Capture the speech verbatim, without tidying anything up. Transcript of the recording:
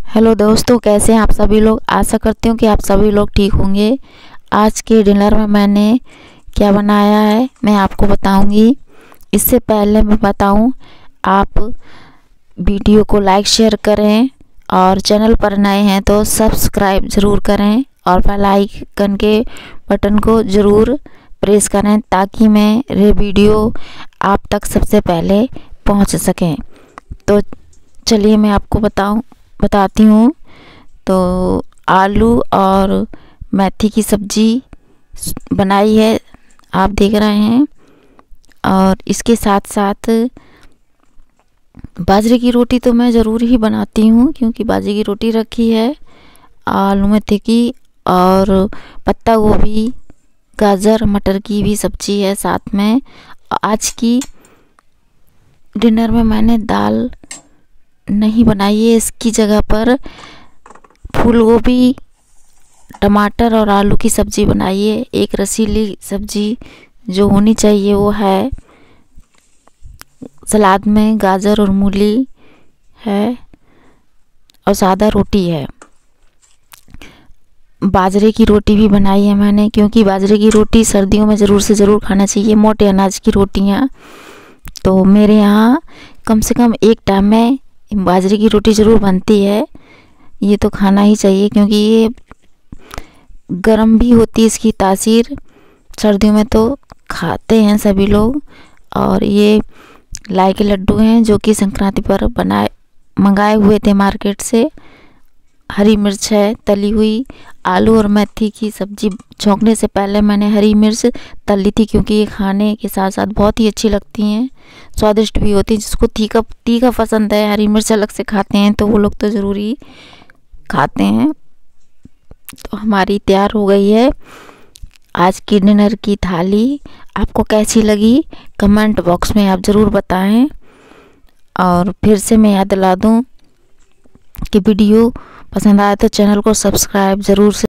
Hello दोस्तों, कैसे हैं आप सभी लोग। आशा करती हूँ कि आप सभी लोग ठीक होंगे। आज के डिनर में मैंने क्या बनाया है मैं आपको बताऊंगी। इससे पहले मैं बताऊं, आप वीडियो को लाइक शेयर करें और चैनल पर नए हैं तो सब्सक्राइब ज़रूर करें और बेल आइकन के बटन को ज़रूर प्रेस करें ताकि मेरे वीडियो आप तक सबसे पहले पहुंच सकें। तो चलिए मैं आपको बताऊं बताती हूँ। तो आलू और मेथी की सब्ज़ी बनाई है, आप देख रहे हैं। और इसके साथ साथ बाजरे की रोटी तो मैं ज़रूर ही बनाती हूँ, क्योंकि बाजरे की रोटी रखी है, आलू मेथी की और पत्ता गोभी गाजर मटर की भी सब्ज़ी है साथ में। आज की डिनर में मैंने दाल नहीं बनाई है, इसकी जगह पर फूल गोभी टमाटर और आलू की सब्ज़ी बनाई है। एक रसीली सब्ज़ी जो होनी चाहिए वो है। सलाद में गाजर और मूली है और सादा रोटी है। बाजरे की रोटी भी बनाई है मैंने, क्योंकि बाजरे की रोटी सर्दियों में ज़रूर से ज़रूर खाना चाहिए। मोटे अनाज की रोटियां तो मेरे यहाँ कम से कम एक टाइम में बाजरे की रोटी ज़रूर बनती है। ये तो खाना ही चाहिए, क्योंकि ये गर्म भी होती है, इसकी तासीर सर्दियों में तो खाते हैं सभी लोग। और ये लाई के लड्डू हैं जो कि संक्रांति पर बनाए मंगाए हुए थे मार्केट से। हरी मिर्च है तली हुई, आलू और मेथी की सब्ज़ी छौंकने से पहले मैंने हरी मिर्च तल ली थी, क्योंकि ये खाने के साथ साथ बहुत ही अच्छी लगती हैं, स्वादिष्ट भी होती हैं। जिसको तीखा तीखा पसंद है, हरी मिर्च अलग से खाते हैं तो वो लोग तो ज़रूर ही खाते हैं। तो हमारी तैयार हो गई है आज की डिनर की थाली। आपको कैसी लगी कमेंट बॉक्स में आप ज़रूर बताएं। और फिर से मैं याद दिला दूं कि वीडियो पसंद आए तो चैनल को सब्सक्राइब ज़रूर से